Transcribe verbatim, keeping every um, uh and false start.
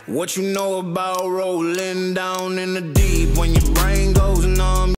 What you know about rolling down in the deep when your brain goes numb?